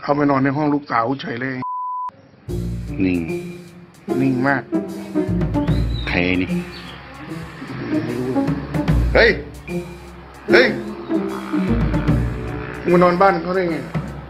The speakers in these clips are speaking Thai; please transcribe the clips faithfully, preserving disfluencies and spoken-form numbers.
เข้าไปนอนในห้องลูกสาวเฉยเลยนิ่งนิ่งมากใครนี่เฮ้ยเฮ้ยมึงมานอนบ้านเขาได้ไง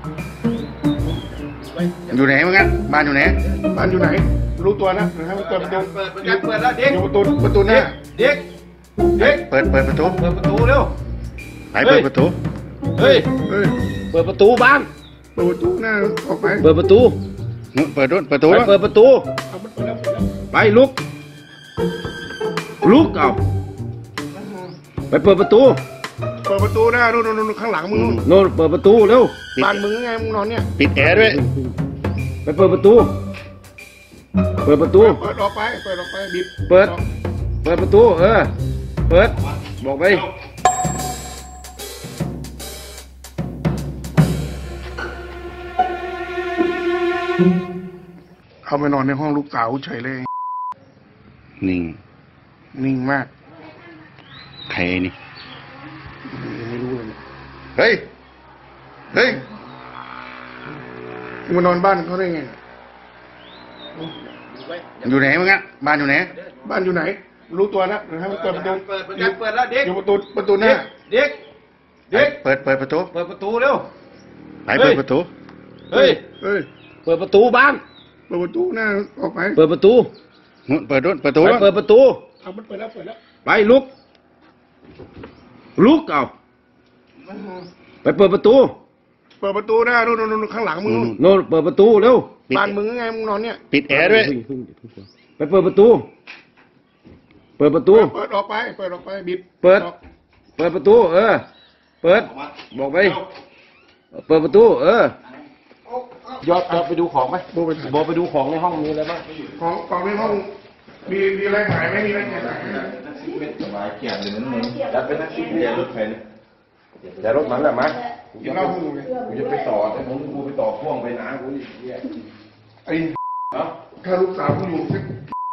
อยู่ไหนมึงอ่ะบ้านอยู่ไหนบ้านอยู่ไหนรู้ตัวนะนะครับเปิดประตูเปิดเปิดเปิดแล้วเด็กอยู่ประตูประตูหน้าเด็กเด็กเปิดเปิดประตูเปิดประตูเร็วไปเปิดประตูเฮ้ยเฮ้ยเปิดประตูบ้านเปิดประตูหน้าออกไปเปิดประตูนู้นเปิดด้วยประตูไปเปิดประตูไปลุกลุกเอาไปเปิดประตูเปิดประตูหน้านู่นนู่นข้างหลังมึงนู่นโน่นเปิดประตูเร็วบ้านมึงไงมึงนอนเนี่ยปิดแอร์ด้วยไปเปิดประตูเปิดประตูเปิดออกไปเปิดออกไปบิดเปิดเปิดประตูเออเปิดบอกไปเข้าไปนอนในห้องลูกสาวเฉยเลยนิ่งนิ่งมากใครนี่ไม่รู้เลยเฮ้ยเฮ้ยมึงมานอนบ้านเขาได้ไงอยู่ไหนมึงอ่ะบ้านอยู่ไหนบ้านอยู่ไหนรู้ตัวนะนะครับเปิดประตูเปิดเปิดแล้วเด็กอยู่ประตูประตูหน้าเด็กเด็กเปิดเปิดประตูเปิดประตูเร็วไปเปิดประตูเฮ้ยเฮ้ยเปิดประตูบ้านเปิดประตูหน้าออกไปเปิดประตูนู้นเปิดด้วยประตูไปเปิดประตูเอามันเปิดแล้วเปิดแล้วไปลุกลุกเอาไปเปิดประตูเปิดประตูหน้านู่นนู่นข้างหลังมึงนู่นโน่นเปิดประตูเร็วบ้านมึงไงมึงนอนเนี่ยปิดแอร์ด้วยไปเปิดประตูเปิดประตูเปิดออกไปเปิดออกไปบิดเปิดเปิดประตูเออเปิดบอกไปเปิดประตูเออยอดยอดไปดูของไหมโบไปโบไปดูของในห้องมีอะไรบ้างของของในห้องมีมีอะไรขายไหมมีอะไรขายไหมสบายเกียรติเลยมึงจะเป็นนักขี่เรือรถไฟเนี่ยจะรถมันแหละมั้ยกูจะกูจะไปต่อแต่ผมกูไปต่อพ่วงไปน้ำกูอีกไอ้ถ้าลูกสาวกูอยู่สัก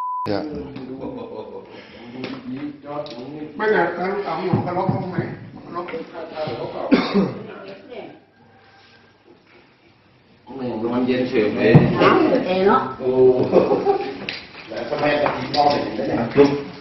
ไม่ไงถ้าลูกสาวอยู่กันล็อกห้องไหมล็อกล็อกเก่านอนเย็นเฉยเลยน้ำเย็นเนาะโอ้แล้วทำไมตะกี้พ่อเห็นได้ยังลุก